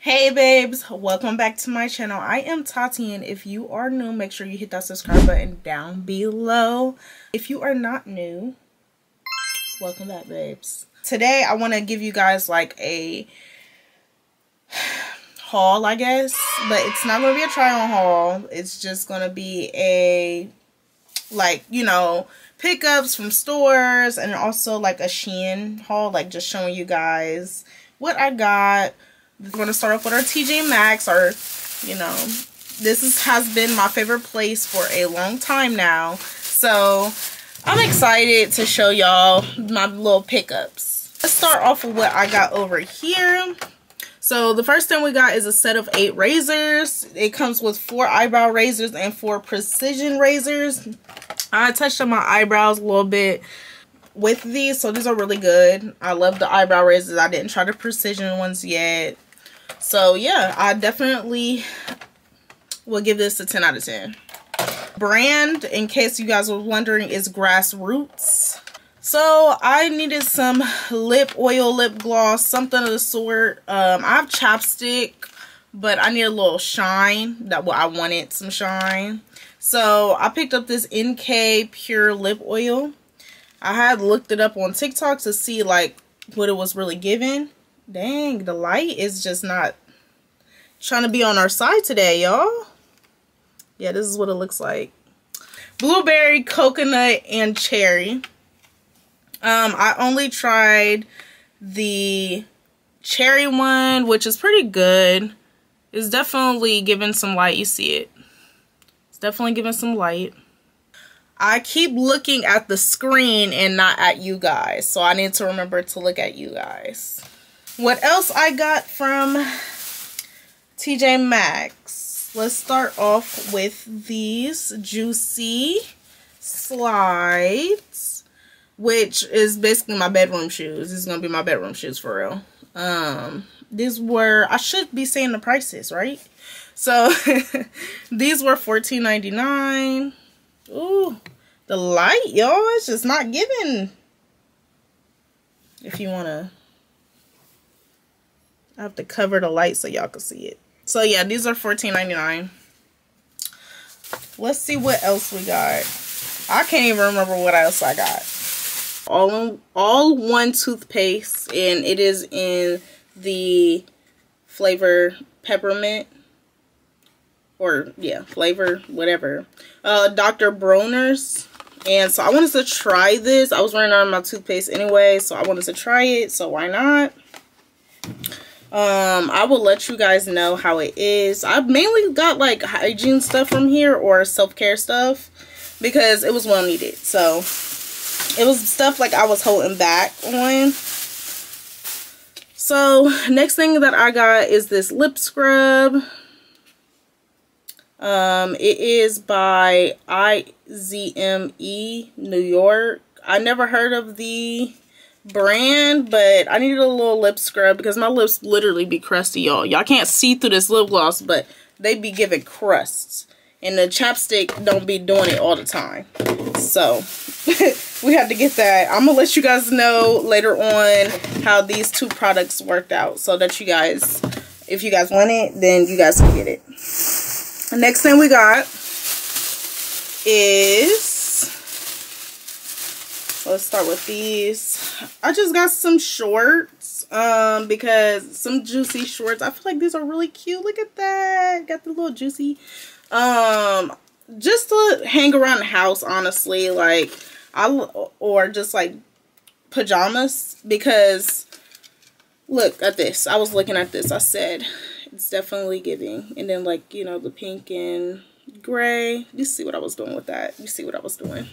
Hey babes, welcome back to my channel. I am Tati, and if you are new, make sure you hit that subscribe button down below. If you are not new, welcome back babes. Today I want to give you guys like a haul, I guess, but it's not going to be a try on haul. It's just going to be a, like, you know, pickups from stores, and also like a Shein haul, like just showing you guys what I got. We're going to start off with our Tjmaxx, or, you know, has been my favorite place for a long time now. So I'm excited to show y'all my little pickups. Let's start off with what I got over here. So the first thing we got is a set of 8 razors. It comes with 4 eyebrow razors and 4 precision razors. I touched on my eyebrows a little bit with these, so these are really good. I love the eyebrow razors. I didn't try the precision ones yet. So yeah, I definitely will give this a 10 out of 10. Brand, in case you guys were wondering, is Grassroots. So I needed some lip oil, lip gloss, something of the sort. I have chapstick, but I need a little shine. I wanted some shine. So I picked up this NK Pure Lip Oil. I had looked it up on TikTok to see like what it was really giving. Dang, the light is just not trying to be on our side today, y'all. Yeah, this is what it looks like. Blueberry, coconut, and cherry. I only tried the cherry one, which is pretty good. It's definitely giving some light. You see it. It's definitely giving some light. I keep looking at the screen and not at you guys, so I need to remember to look at you guys. What else I got from Tjmaxx? Let's start off with these Juicy slides, which is basically my bedroom shoes. This is gonna be my bedroom shoes for real. These were, I should be saying the prices, right? So these were $14.99. Ooh, the light, y'all, it's just not giving. If you wanna, I have to cover the light so y'all can see it. So yeah, these are $14.99. Let's see what else we got. I can't even remember what else I got. All-one toothpaste, and it is in the flavor peppermint, or yeah, flavor whatever. Dr. Bronner's. And so I wanted to try this. I was running out of my toothpaste anyway, so I wanted to try it, so why not? I will let you guys know how it is. I've mainly got like hygiene stuff from here, or self-care stuff, because it was well needed. So it was stuff like I was holding back on. So next thing that I got is this lip scrub. It is by IZME New York. I never heard of the brand, but I needed a little lip scrub because my lips literally be crusty, y'all. Y'all can't see through this lip gloss, but they be giving crusts, and the chapstick don't be doing it all the time. So we had to get that. I'm gonna let you guys know later on how these 2 products worked out, so that you guys, if you guys want it, then you guys can get it. The next thing we got is, let's start with these. I just got some shorts, because some Juicy shorts. I feel like these are really cute. Look at that. Got the little Juicy. Just to hang around the house, honestly, like, or just like pajamas, because look at this. I was looking at this. I said, it's definitely giving. And then, like, you know, the pink and gray. You see what I was doing with that. You see what I was doing.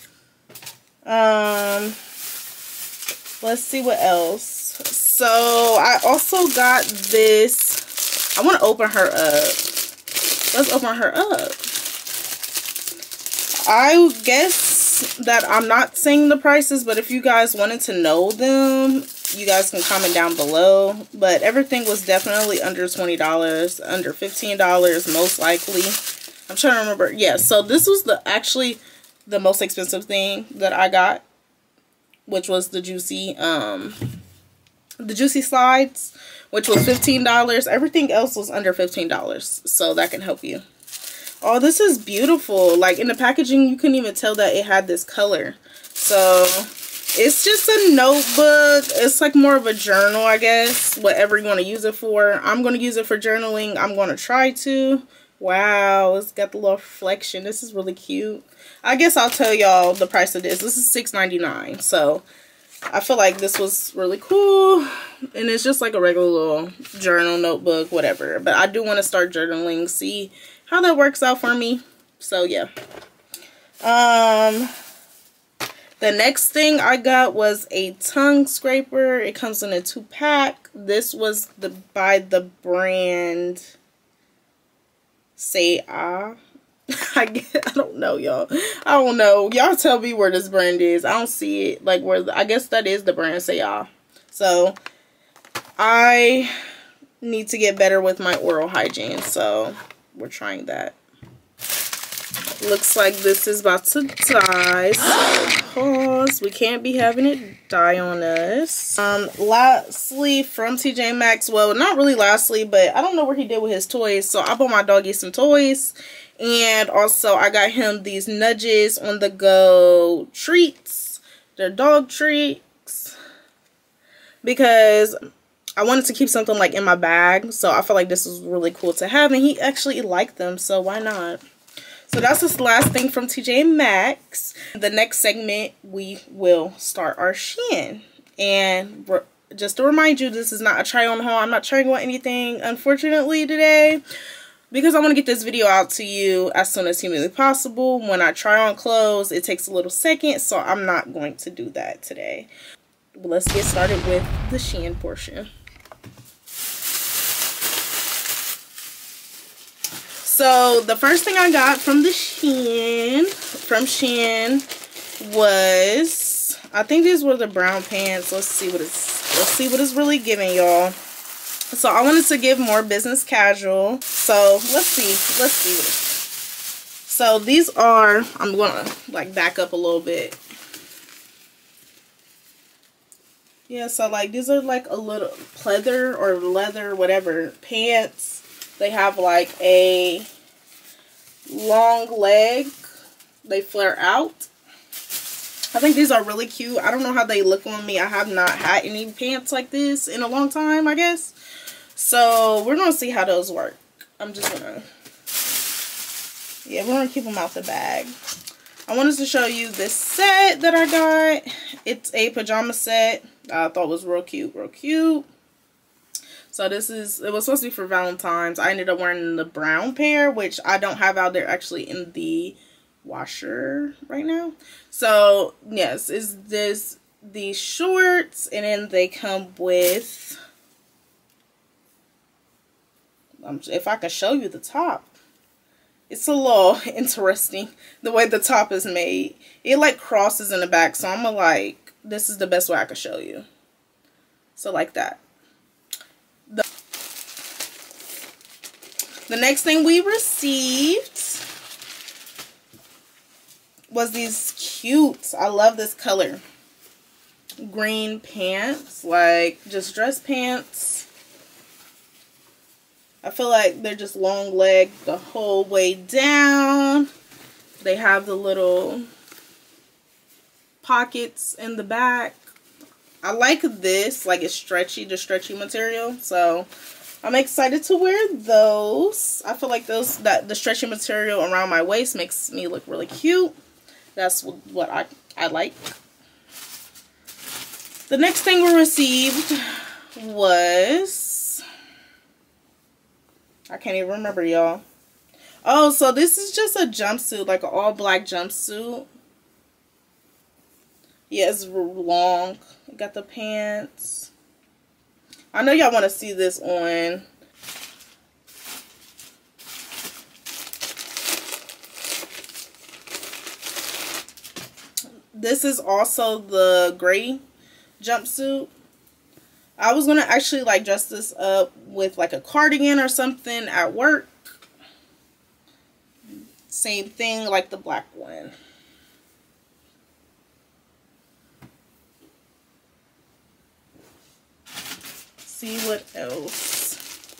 Let's see what else. So I also got this. I want to open her up. Let's open her up. I guess that I'm not saying the prices, but if you guys wanted to know them, you guys can comment down below. But everything was definitely under $20, under $15 most likely. I'm trying to remember. Yeah, so this was actually the most expensive thing that I got, which was the Juicy the Juicy Slides, which was $15. Everything else was under $15, so that can help you. Oh, this is beautiful. Like, in the packaging, you couldn't even tell that it had this color. So, it's just a notebook. It's like more of a journal, I guess. Whatever you want to use it for. I'm going to use it for journaling. I'm going to try to. Wow, it's got the little reflection. This is really cute. I guess I'll tell y'all the price of this. This is $6.99. So, I feel like this was really cool. And it's just like a regular little journal, notebook, whatever. But I do want to start journaling. See how that works out for me. So, yeah. The next thing I got was a tongue scraper. It comes in a 2-pack. This was by the brand Say Ah. I don't know, y'all. I don't know. Y'all tell me where this brand is. I don't see it. Like, where, I guess that is the brand Say Ah. So, I need to get better with my oral hygiene. So, we're trying that. Looks like this is about to die. So, pause. We can't be having it die on us. Lastly, from Tjmaxx. Well, not really lastly, but I don't know where he did with his toys. So, I bought my doggy some toys. And also, I got him these Nudges on the Go treats. They're dog treats. Because I wanted to keep something like in my bag. So, I felt like this was really cool to have. And he actually liked them. So, why not? So, that's the last thing from Tjmaxx. The next segment, we will start our Shein. And just to remind you, this is not a try-on haul. I'm not trying on anything, unfortunately, today. Because I want to get this video out to you as soon as humanly possible. When I try on clothes, it takes a little second, so I'm not going to do that today. But let's get started with the Shein portion. So the first thing I got from Shein was, I think these were the brown pants. Let's see what it's really giving, y'all. So I wanted to give more business casual. So let's see what it is. So these are, I'm gonna like back up a little bit. Yeah, so like these are like a little pleather or leather, whatever, pants. They have like a long leg. They flare out. I think these are really cute. I don't know how they look on me. I have not had any pants like this in a long time, I guess. So, we're going to see how those work. I'm just going to, yeah, we're going to keep them out the bag. I wanted to show you this set that I got. It's a pajama set. I thought was real cute, real cute. So, this is, it was supposed to be for Valentine's. I ended up wearing the brown pair, which I don't have out there actually in the washer right now. So, yes, is this the shorts, and then they come with, if I can show you the top, it's a little interesting the way the top is made. It like crosses in the back, so I'm gonna like, this is the best way I can show you. So like that. The next thing we received was these cute, I love this color, green pants, like just dress pants. I feel like they're just long leg the whole way down. They have the little pockets in the back. I like this, like it's stretchy, the stretchy material. So I'm excited to wear those. I feel like the stretchy material around my waist makes me look really cute. That's what I like. The next thing we received was, I can't even remember, y'all. Oh, so this is just a jumpsuit, like an all black jumpsuit. Yeah, it's long. Got the pants. I know y'all want to see this on. This is also the gray jumpsuit. I was going to actually like dress this up with like a cardigan or something at work. Same thing like the black one. see what else.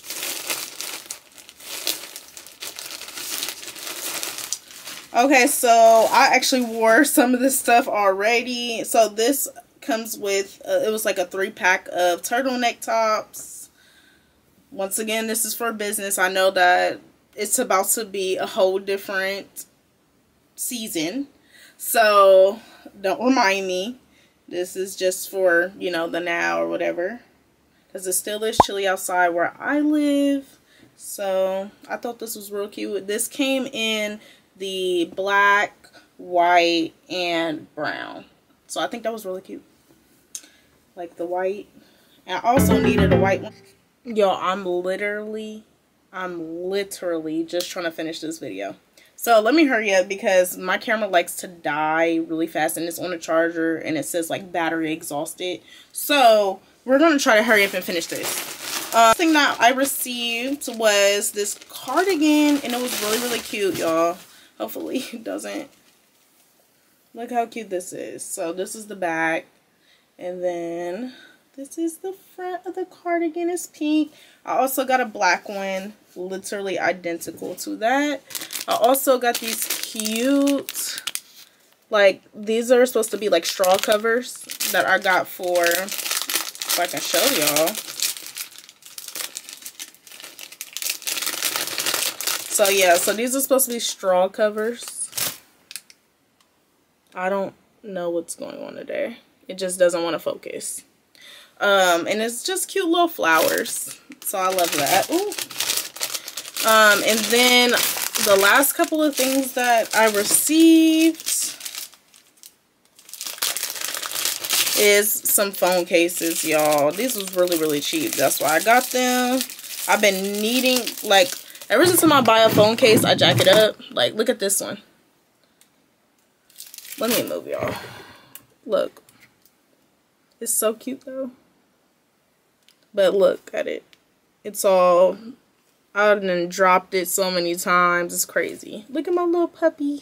Okay, so I actually wore some of this stuff already. So this comes with, it was like a 3-pack of turtleneck tops. Once again, this is for business. I know that it's about to be a whole different season, so don't remind me. This is just for, you know, the now or whatever, because it still is chilly outside where I live. So I thought this was real cute. This came in the black, white, and brown. So I think that was really cute. Like the white. And I also needed a white one. Yo, I'm literally just trying to finish this video. So let me hurry up because my camera likes to die really fast and it's on a charger and it says like battery exhausted. So we're going to try to hurry up and finish this. Thing that I received was this cardigan and it was really cute, y'all. Hopefully it doesn't. Look how cute this is. So this is the back. And then this is the front of the cardigan. It's pink. I also got a black one. Literally identical to that. I also got these cute, like, these are supposed to be like straw covers that I got for, if I can show y'all. So yeah, so these are supposed to be straw covers. I don't know what's going on today. It just doesn't want to focus. And it's just cute little flowers. So I love that. Ooh. And then the last couple of things that I received is some phone cases, y'all. These was really cheap. That's why I got them. I've been needing, like, ever since I buy a phone case, I jack it up. Like, look at this one. Let me move, y'all. Look. It's so cute, though. But look at it. It's all, I done dropped it so many times. It's crazy. Look at my little puppy.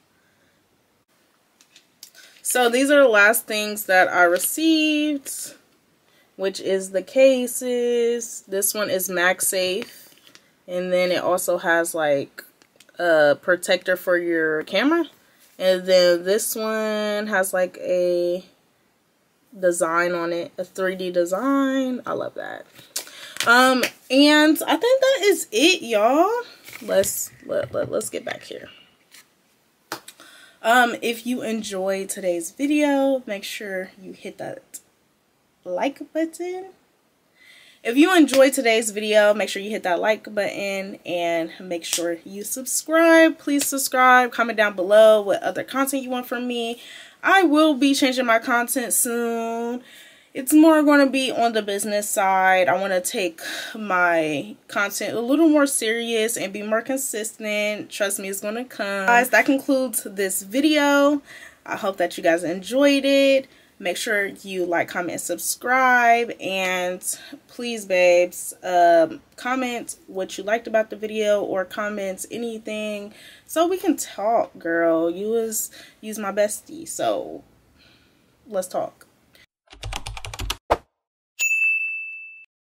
So these are the last things that I received, which is the cases. This one is MagSafe. And then it also has like a protector for your camera. And then this one has like a design on it, a 3D design. I love that. And I think that is it, y'all. Let's get back here. If you enjoyed today's video, make sure you hit that like button. If you enjoyed today's video, make sure you hit that like button and make sure you subscribe. Please subscribe. Comment down below what other content you want from me. I will be changing my content soon. It's more going to be on the business side. I want to take my content a little more serious and be more consistent. Trust me, it's going to come. Guys, that concludes this video. I hope that you guys enjoyed it. Make sure you like, comment, and subscribe. And please, babes, comment what you liked about the video or comment anything so we can talk, girl. You's my bestie, so let's talk.